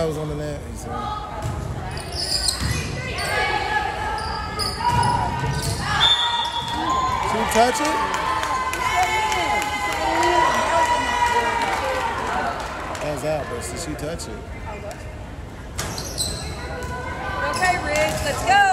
flag was on the net, he said. She touch it? That's out, but did she touch it? Okay, Rich, let's go.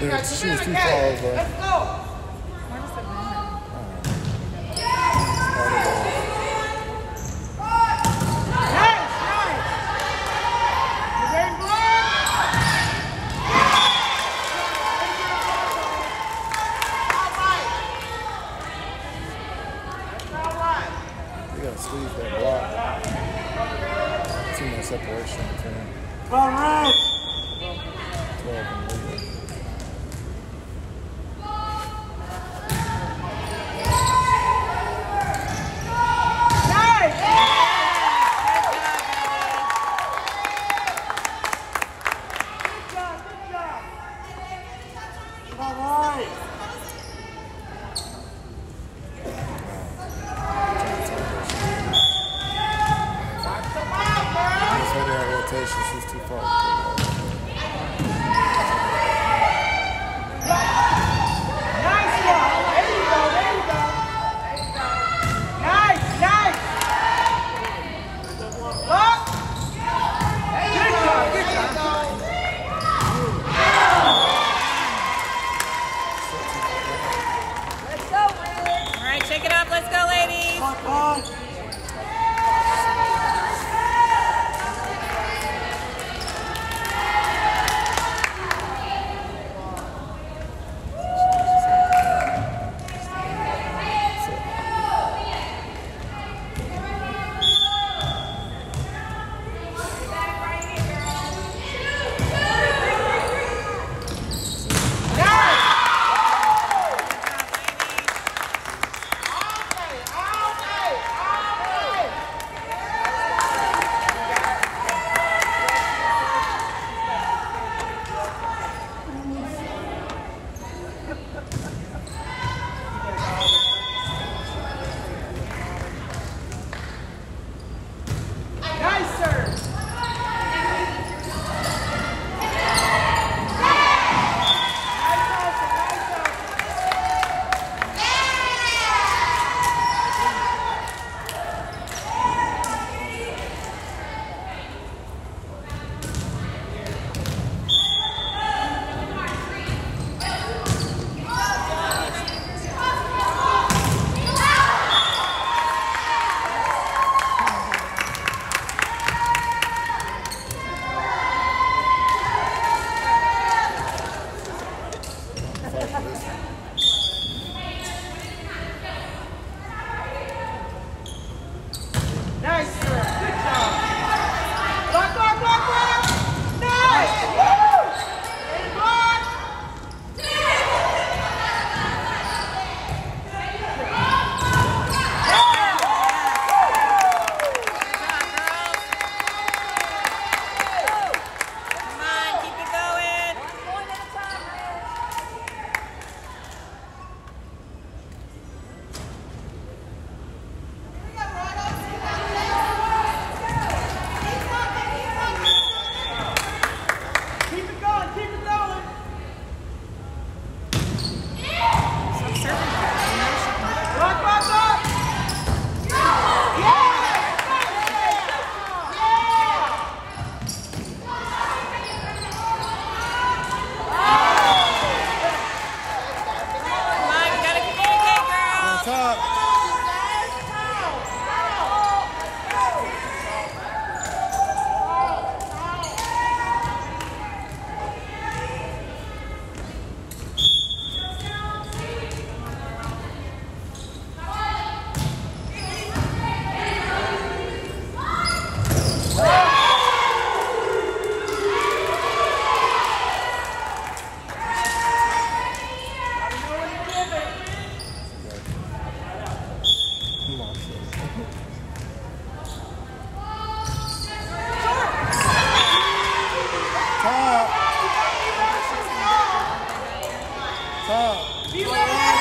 She was too far over. Let's go. Where does it matter? Nice, nice. You ready, boy? All right. You gotta squeeze that block. Too much separation between them. 12 rounds. 12 and lead. She's too far. Nice one. There you go. There you go. Nice, nice. Look. Good job. Good job. Let's go, Rick. All right, shake it up. Let's go, ladies. Come on. Nice, sir. Good job. Block, block, block, block. Nice. Woo! Ready, block. Come on, keep it going. One at a time, Keep it going, keep it going. Block, block, block. Come on, you gotta communicate, girl. On top. Come on, sis. Top. Top. Be ready.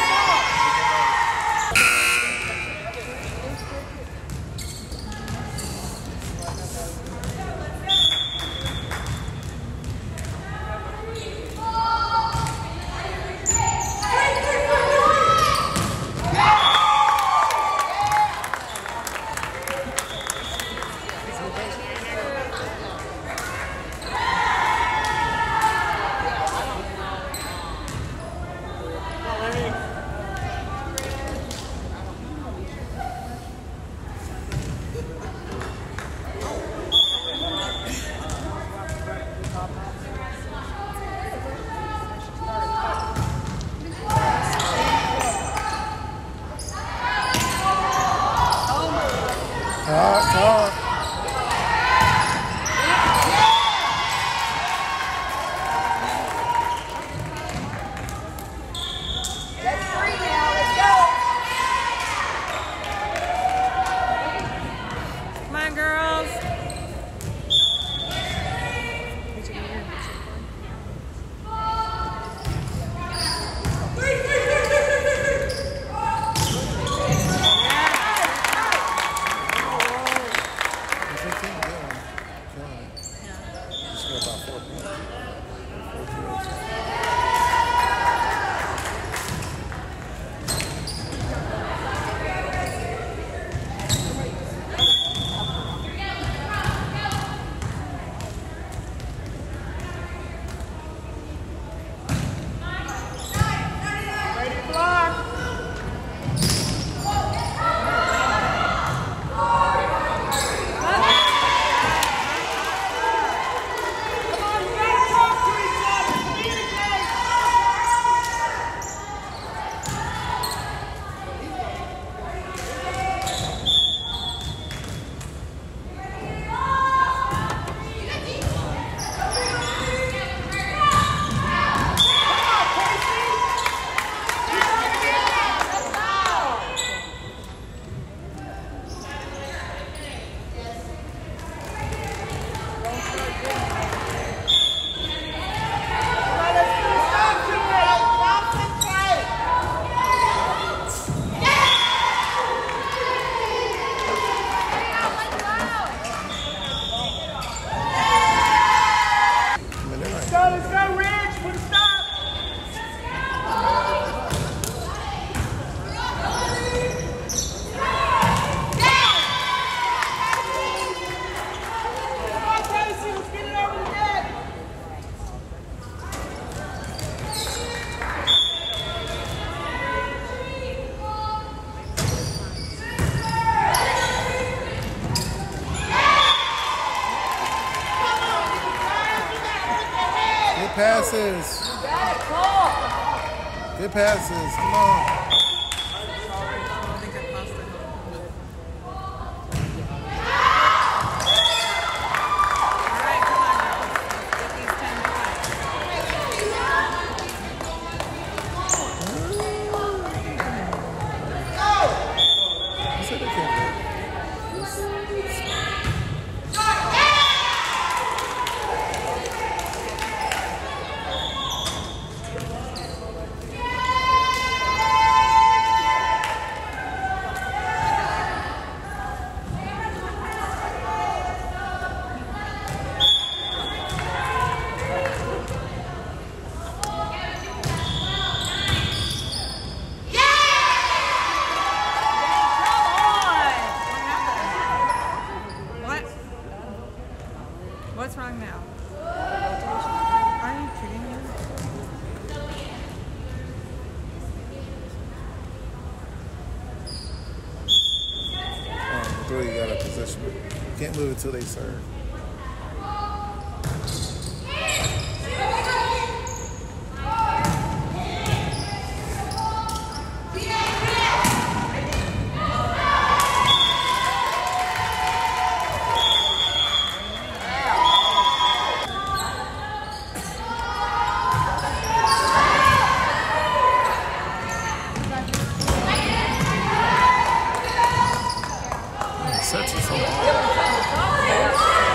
Talk. That's free now. Let's go. Come on, girls. Ready to block. Come on, you gotta talk to each other. Communicate. Let's go, Rich. Put a stop. Come on, Casey. Let's get it over the net. Good passes. Got it, Paul. Good passes. Come on. I think I passed it. All right, come on, girls. Let's get these 10 points. I said they can't What? What's wrong now? Are you kidding me? Three, you got a position. You can't move until they serve. Sets is so hard.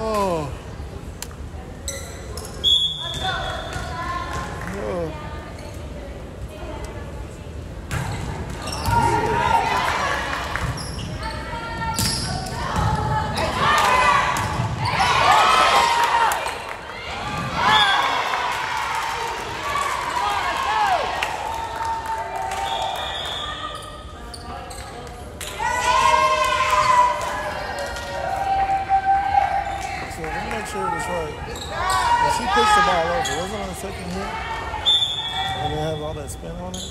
Oh. Spin on it.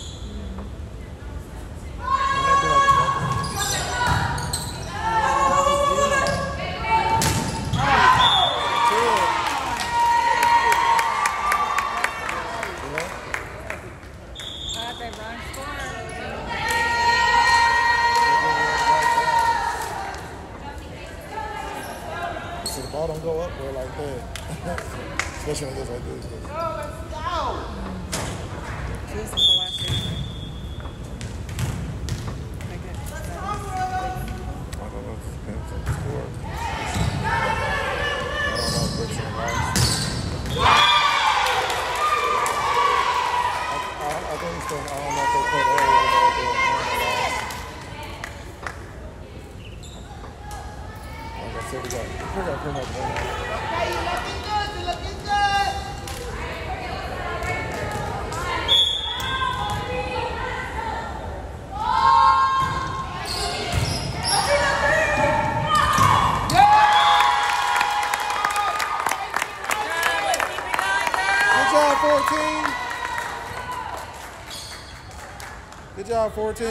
So the ball don't go up there like that. Especially when it goes like this. This is the last game. I don't know if it depends on the score. I don't know if Richland lost. I think it's been, I don't know if they put earlier or they won or lost. Like I said, we got pretty much won. Okay, you're looking good. You're looking good. Good job, 14.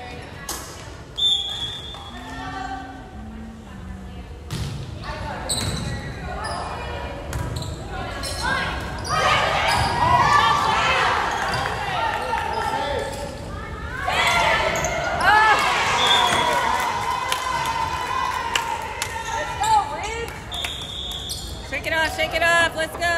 Shake it up, let's go.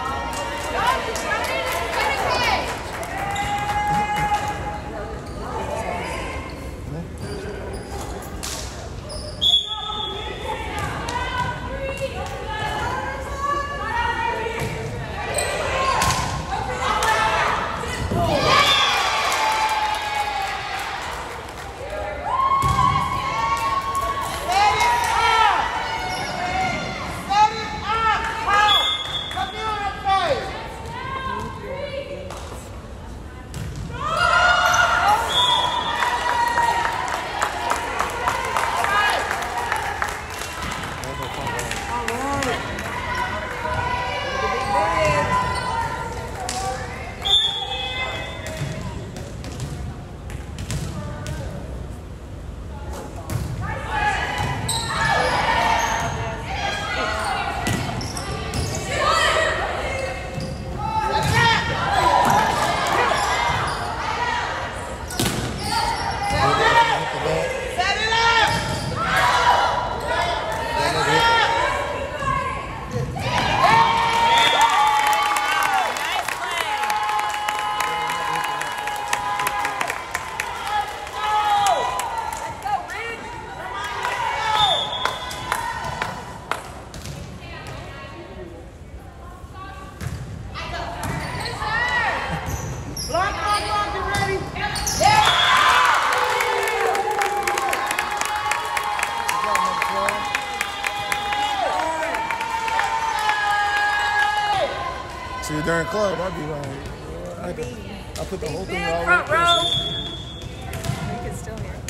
See, during club, I'd be like, I put the whole thing all front row. You can still hear.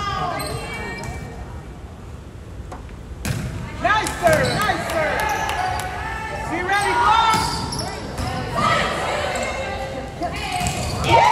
Nice serve, nice serve. Be ready, boys. Yeah!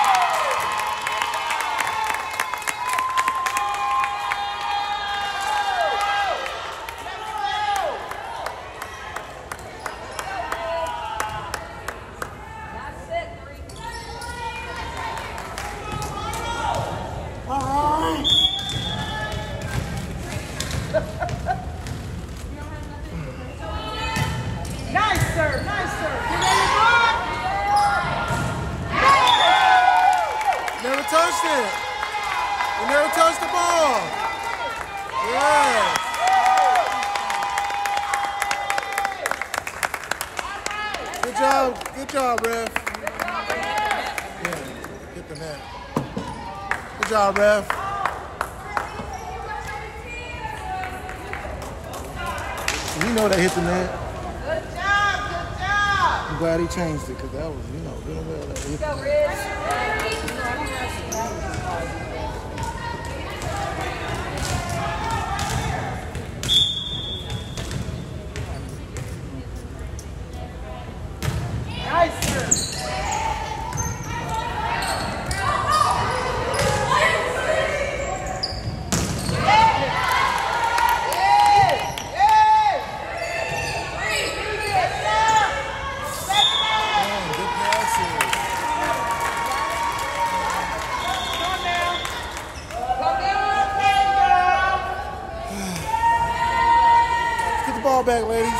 Touched it. You never touched the ball. Yes. Good job, ref. Yeah, hit the net. Good job, ref. You know that hit the net. Good job, good job. I'm glad he changed it because that was, you know, good and well that hit the net. Nice, sir. Ball back, ladies.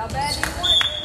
How bad do you want it?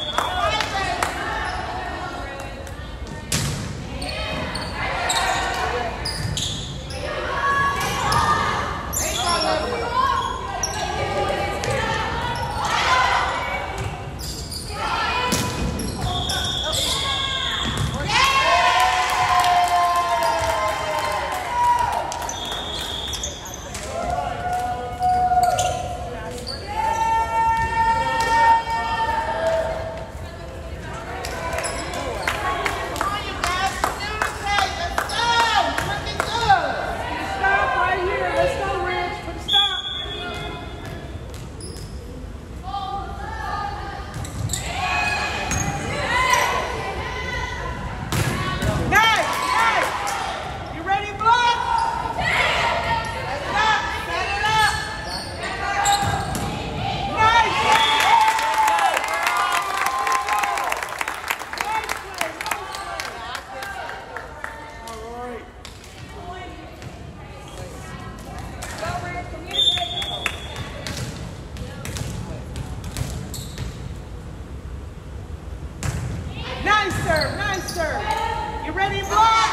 Nice serve. You ready, block?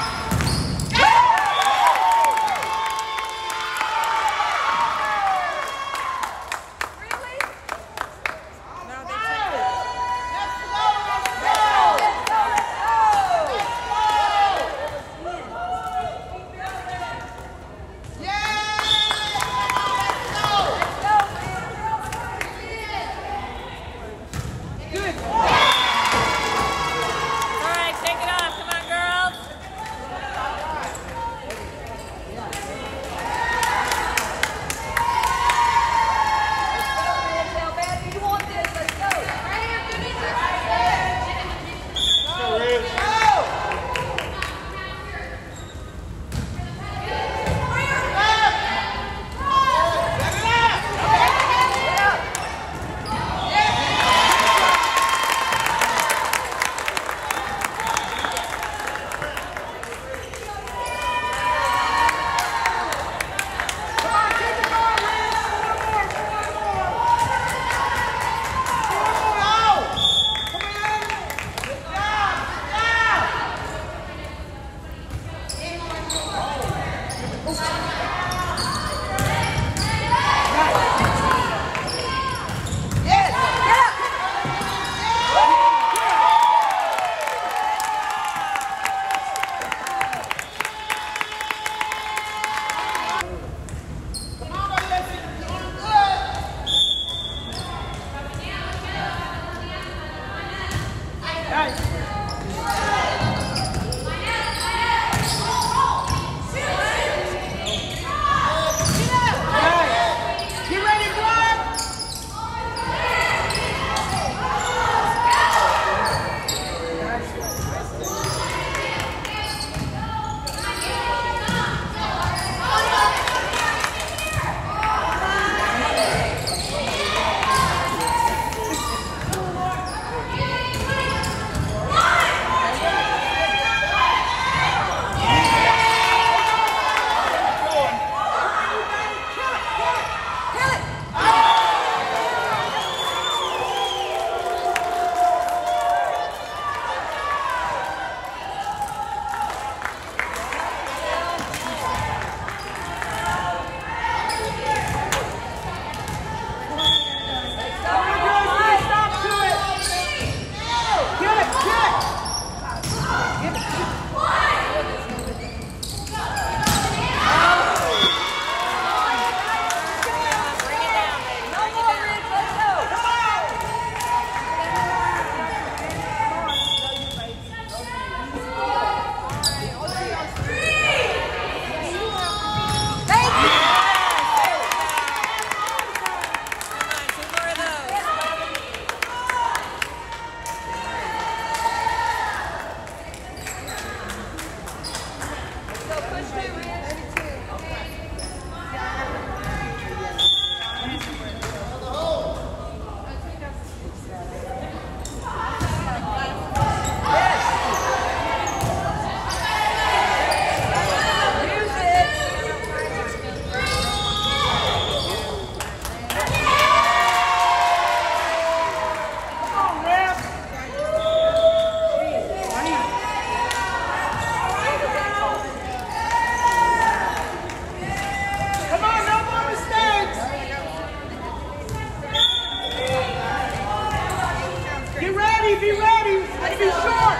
Really? No, they took it. Let's go. Good. All right, take it off. Come on, girls. How bad do you want this? Let's go. be short.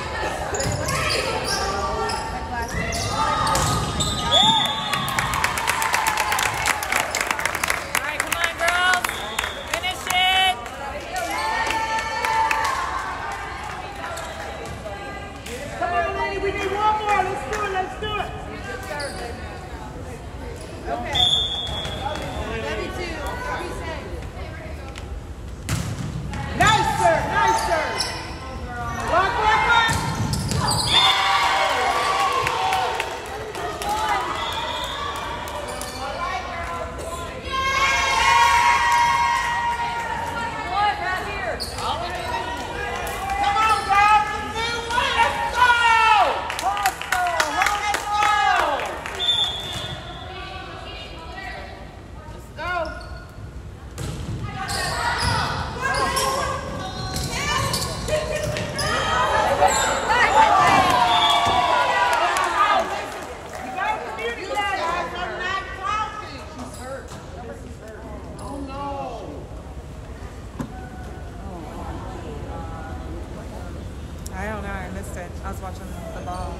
I was watching the ball.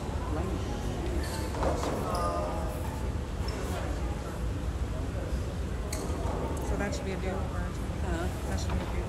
So that should be a do-over. That should be a do-over.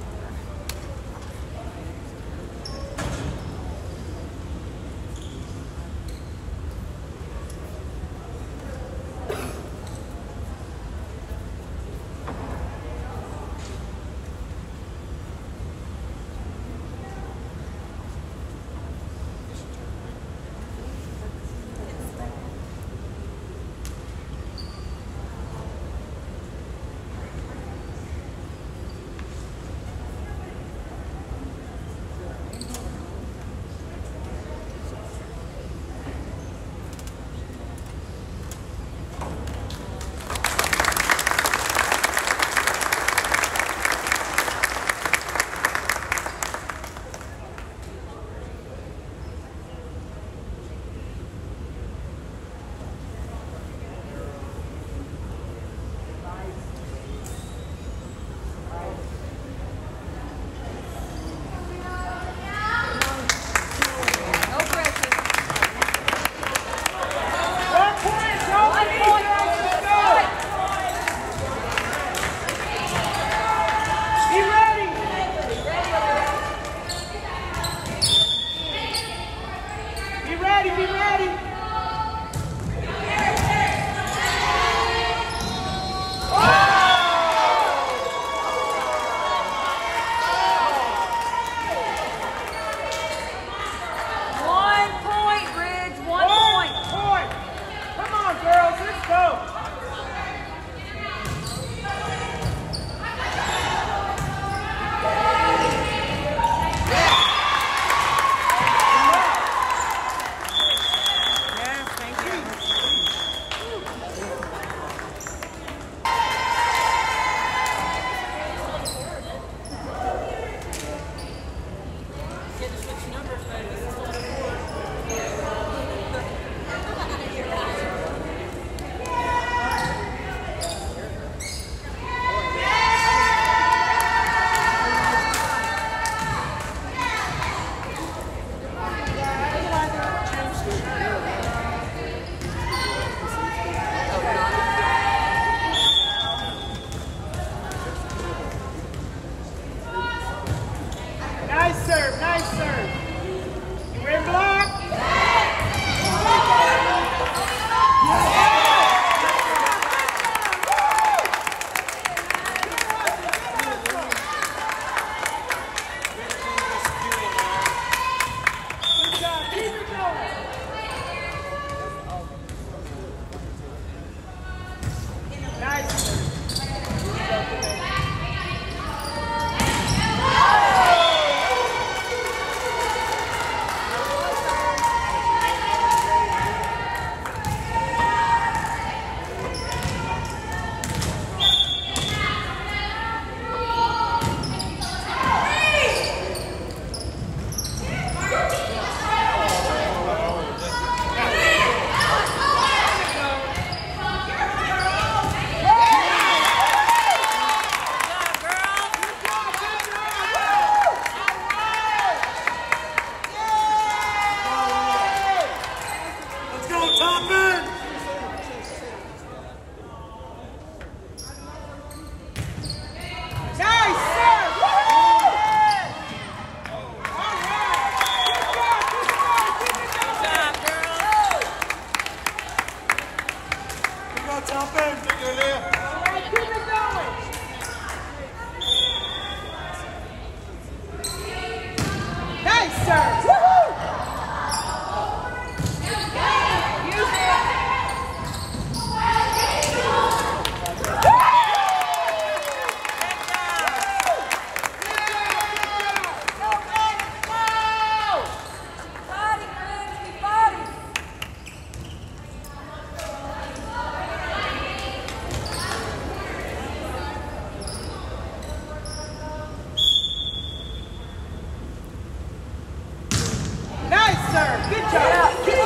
Good job. Kill.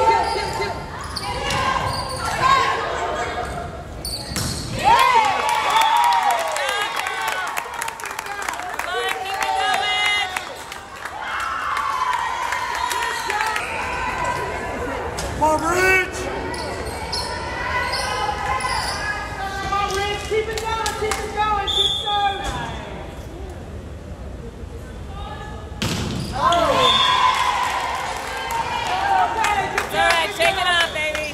Come on, Rich! Come on, Rich. Keep it going. Keep serve. It's all right, shake it off, baby.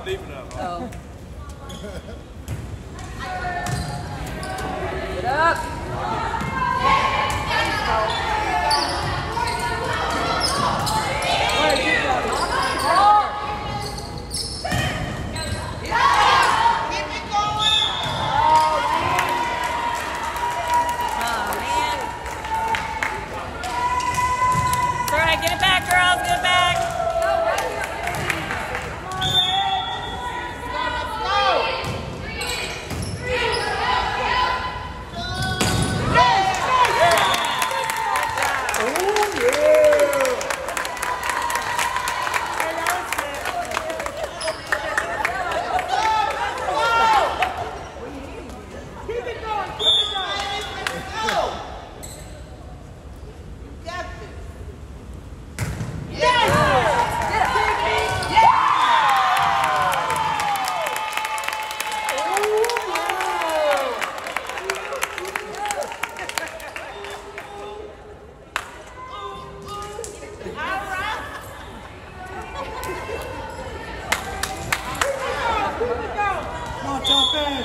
deep enough. Oh. Get up. Get it back, girls. Get it back. Come on, Toppin.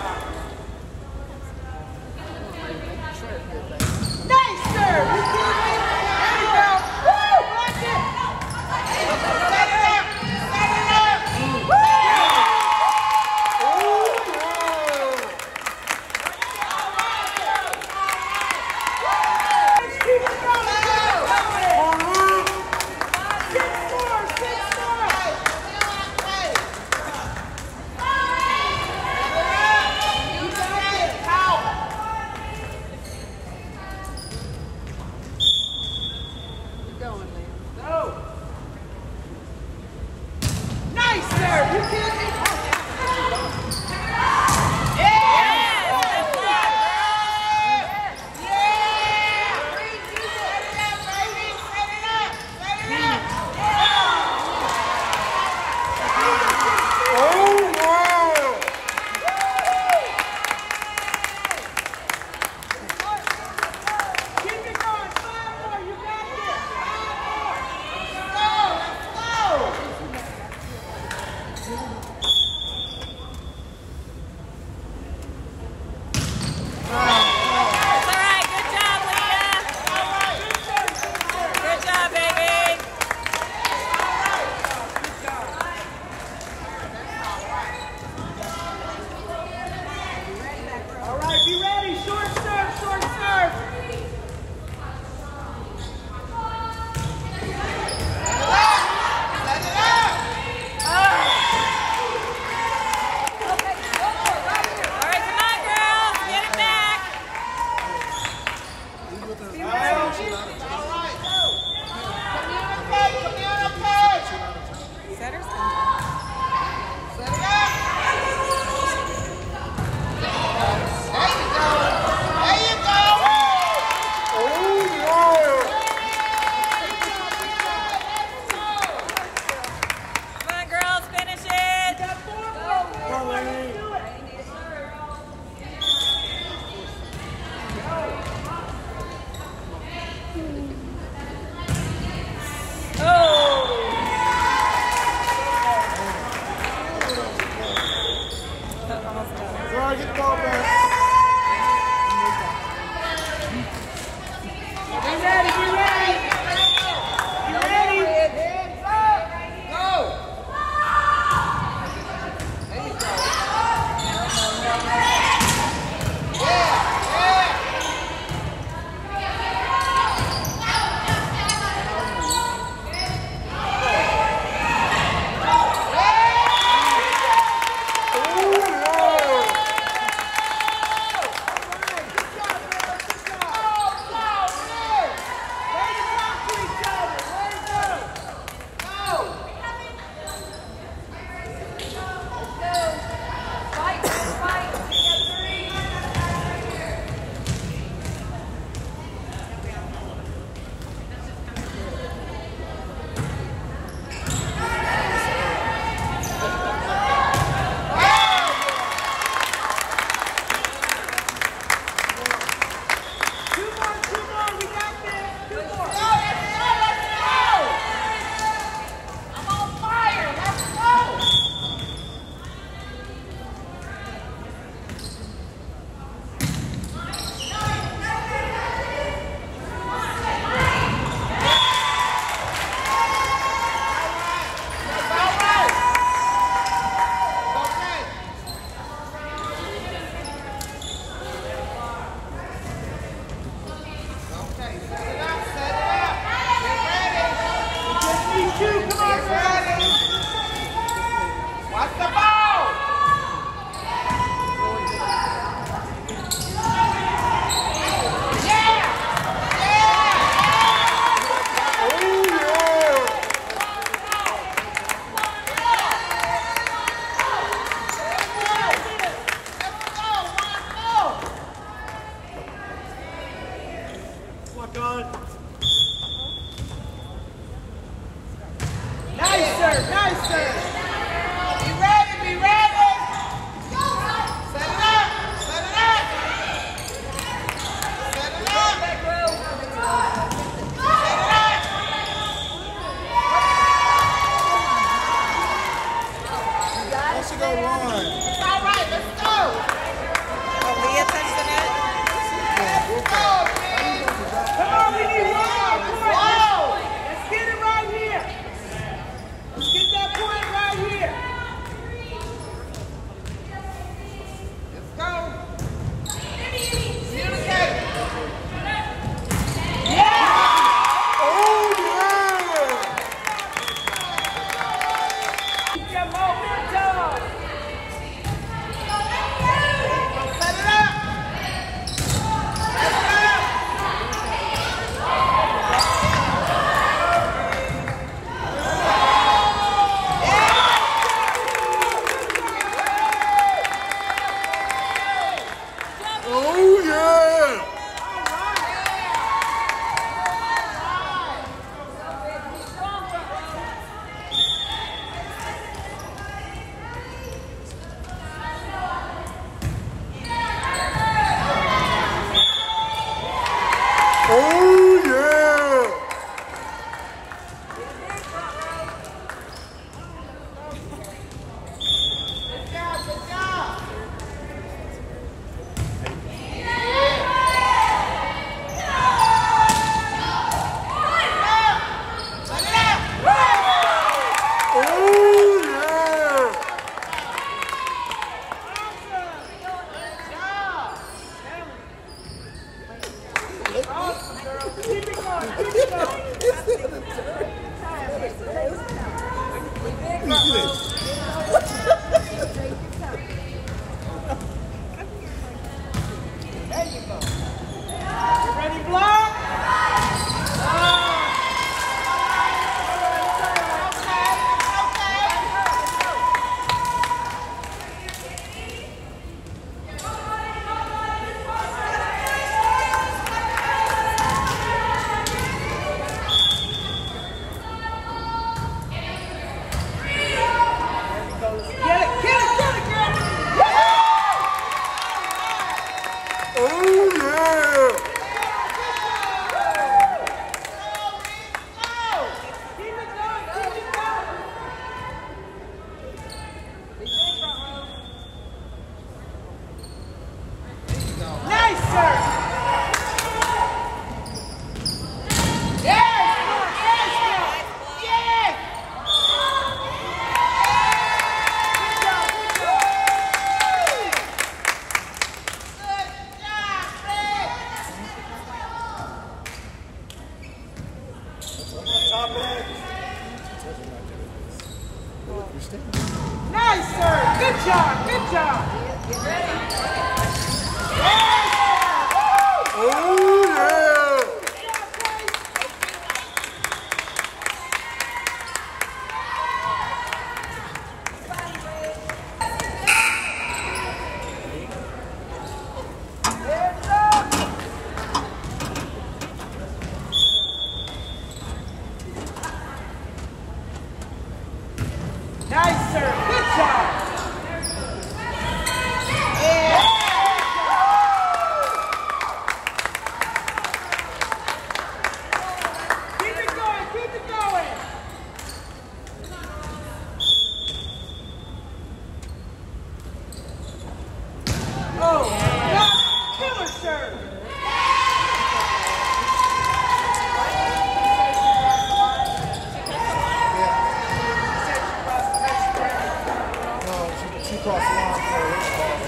Nice serve. You kidding me? There you go. Woo! Watch it. Set it up. Set it up. Woo! Keep it going. 1 Lock on. Nice serve, nice serve. Be ready, be ready. Set it up, set it up. Set it up. Set it up. Let's go one. It's all right, let's go. Aaliyah touched the net. Let's go, man. Come on, we need one more. Whoa. Let's get it right here. Let's get that point right here. Let's go. Communicate. Yeah! Oh, yeah! Get momentum. Set it up. Set it up. Oh, yeah! Oh, yeah! Good job, good job. Set it up. Oh, yeah! Awesome, girl. Keep it going, keep it going. There you go. You ready, block? Get it, girl. Oh, yeah! Keep it going, keep it going. Nice serve. Yes, yes, yes. Good job, good job. Good job, Fred. Nice serve. Good job, good job. Get ready. Oh, yeah! Nice serve. Good job. Yeah. Keep it going. Keep it going. Oh, nice. Killer serve. No, she crossed the line for Richland.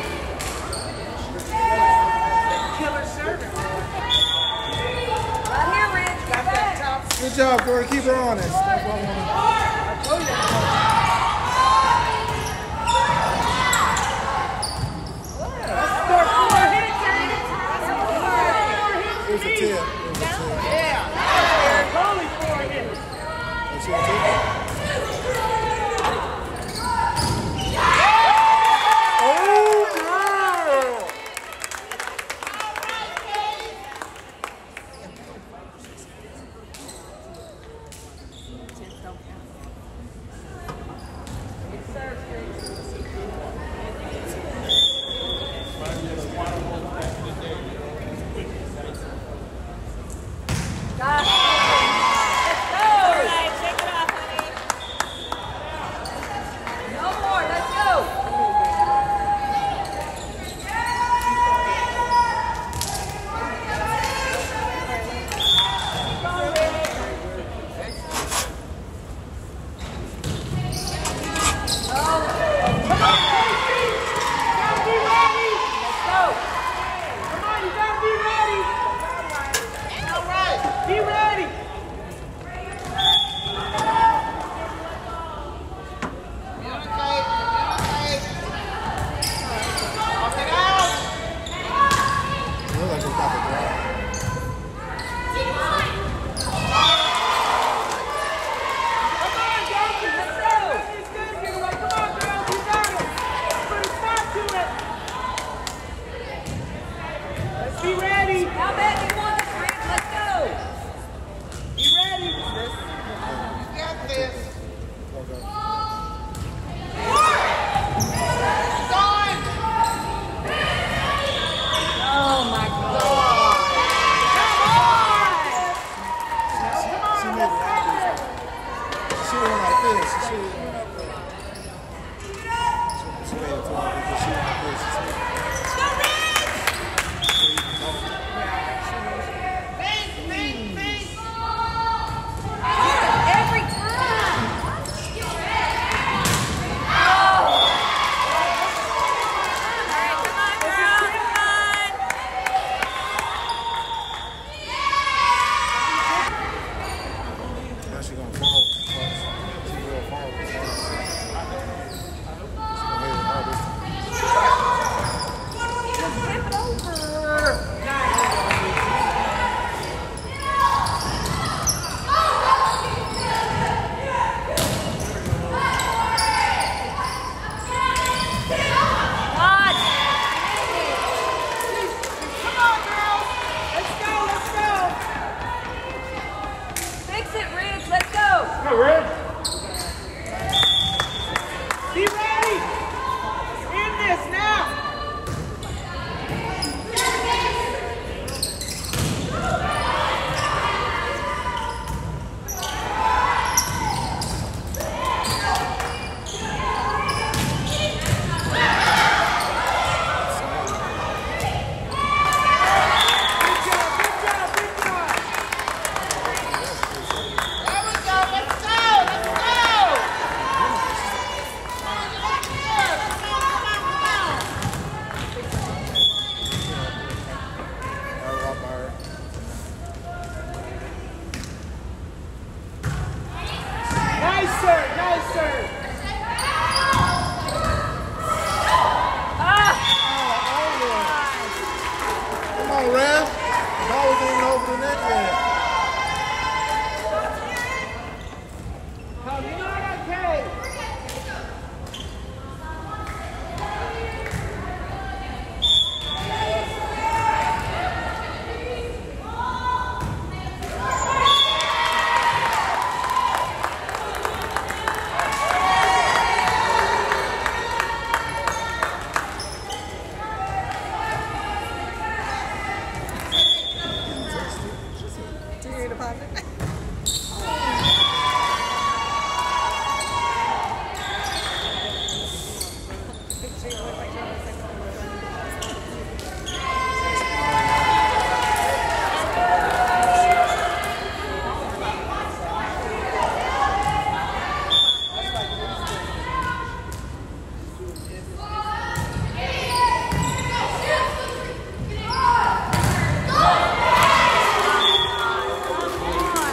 Killer serve. Right here, Rich. Got that top. Good job, Corey. Keep her honest. That's what I wanna- I told you. Let's start four hits, Andy. It was a tip. It was a tip. Yeah. Only four hits. That's your tip. Oh, yeah! Come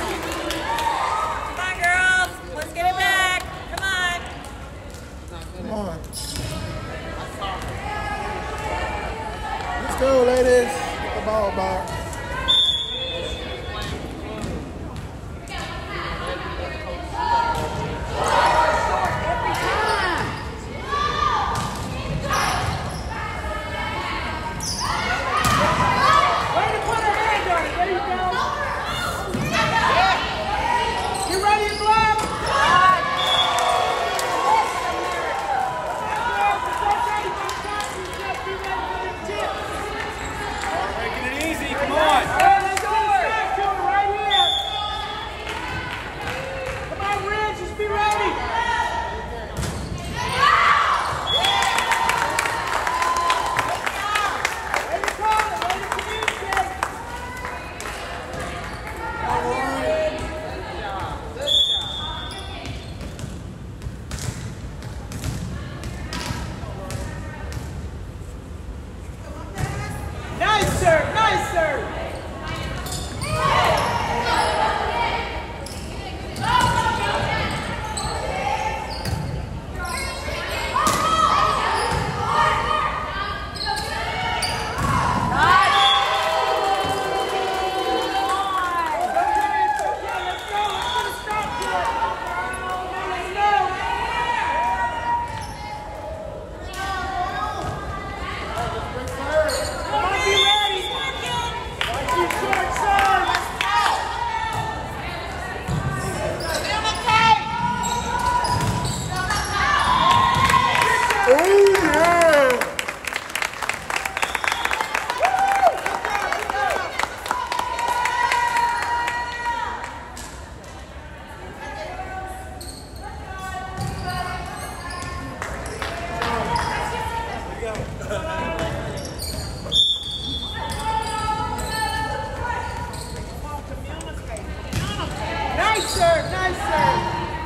Nice serve, nice serve.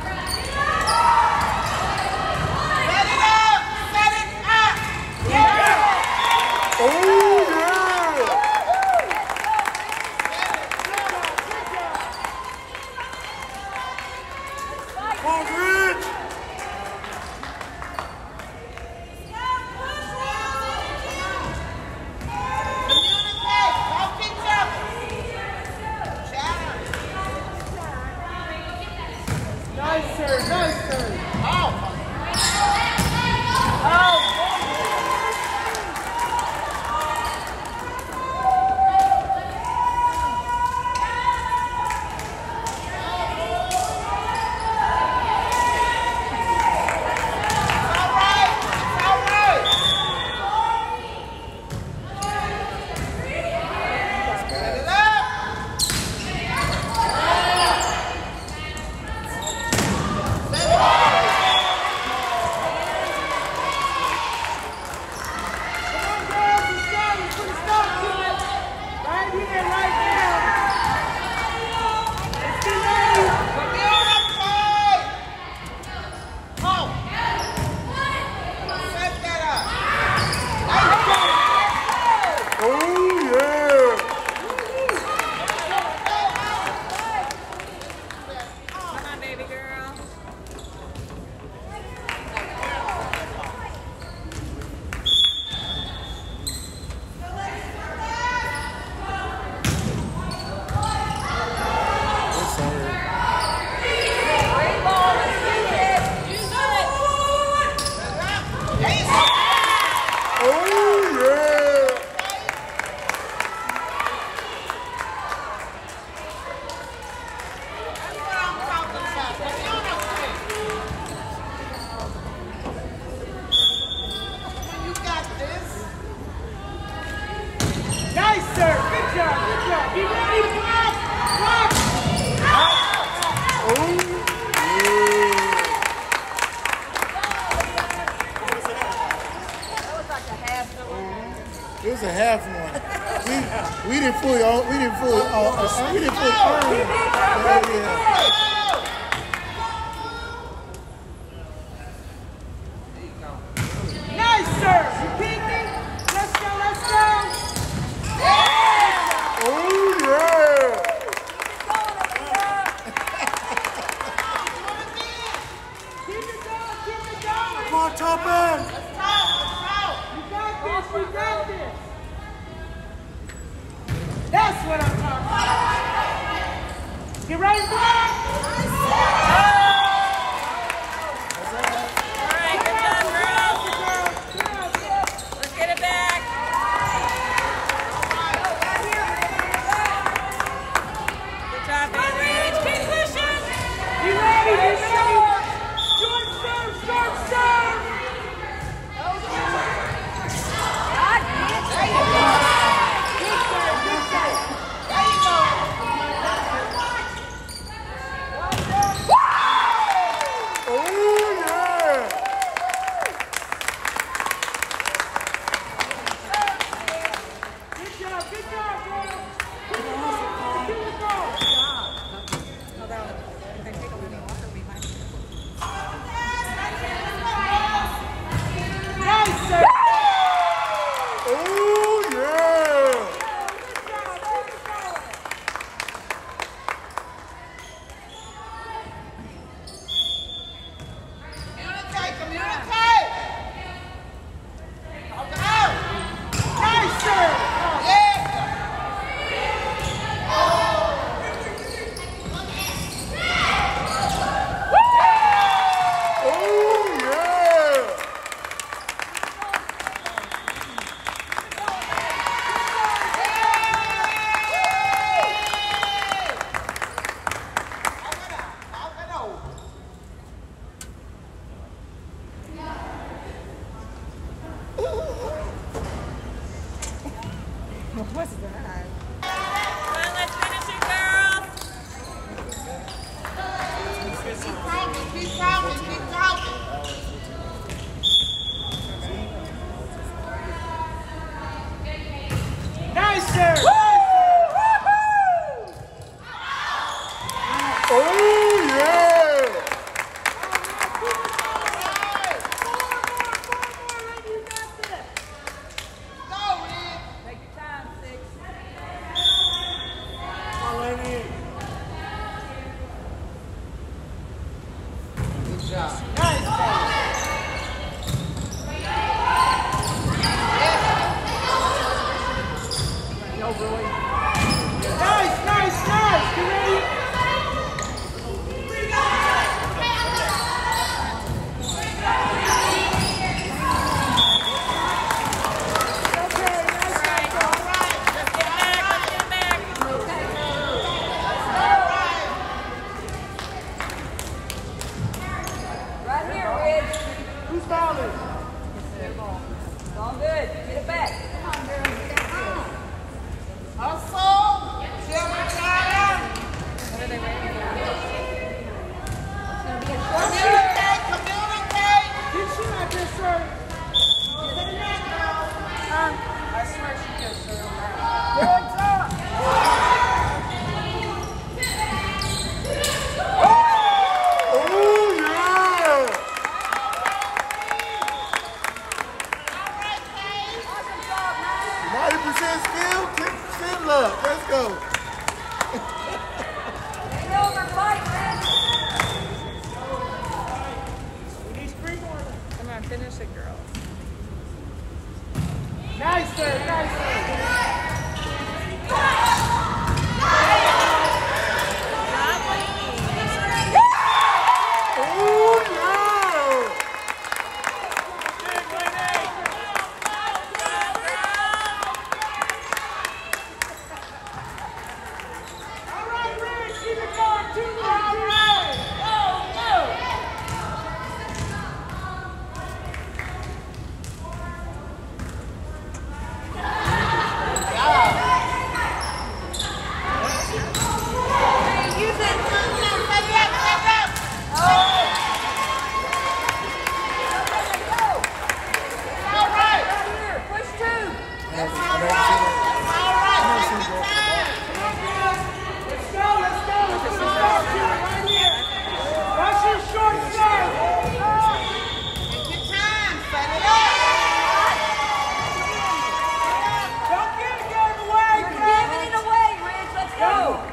Set it up, set it up. Yeah. Oh, yeah. Come on, Rich. Nice serve, nice serve. Out. It was a half one. We didn't fully earn. Nice serve. You beat me. Let's go, let's go. Oh yeah. Keep it going, keep it going. Come on, Toppin. You got this, you got this. That's what I'm talking about. Get ready, block. Oh, yeah! Take your time, 6. Come on, Lenny. Good job. Nice. No, really. Nice, nice, nice. You ready? Right here, Ridge. Who's fouling? It's all good. Get it back. Come on, girl. Get that down. Hustle. What are they waiting for? It's going to be a short Communicate, communicate. Get you out there, sir. I swear she just sir. Good job. Oh, yeah! Awesome job, man. 90% skill, 10% luck. Let's go. Ain't over, fight, man. We need three more. Come on, finish it, girl. Nice, sir. Nice, sir. Oh, yeah! All right, Rich. Keep it going. 2 minutes. All right. Use it. All right. Right here. Push 2. Let's go. Let's go. Let's go. Right here. Watch your short serve. Take your time. Set it up. Don't give the game away, You're Greg. giving it away, Ridge. Let's go.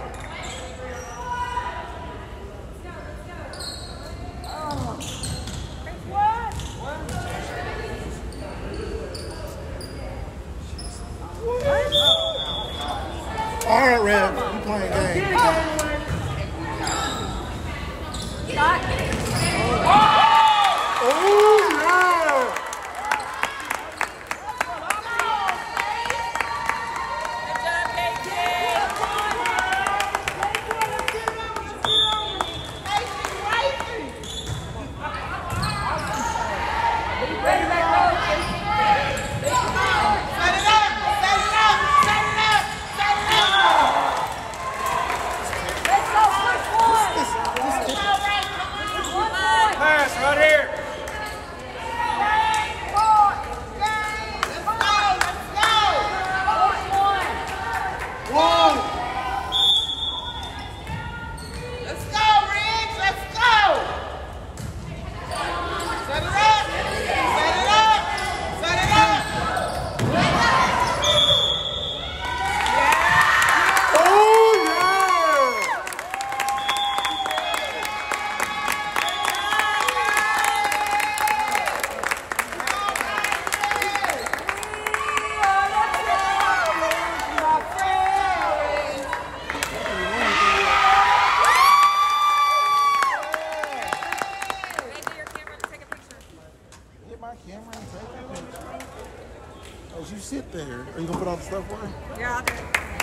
All right, Rev. You playing Get game. it, game away. Shot. Oh, yeah! Good job, KT. Ready, back, coach. Set it up. Set it up. Set it up. Set it up. Let's go. Push 1. Push 1 point. Pass right here. Whoa. Let's go, Riggs. Let's go. Set it up. Set it up. Set it up. Oh, yeah! Maybe your camera to take a picture. Get my camera and take a picture. Oh, you sit there. Are you gonna put all the stuff away? Yeah, I'll do it.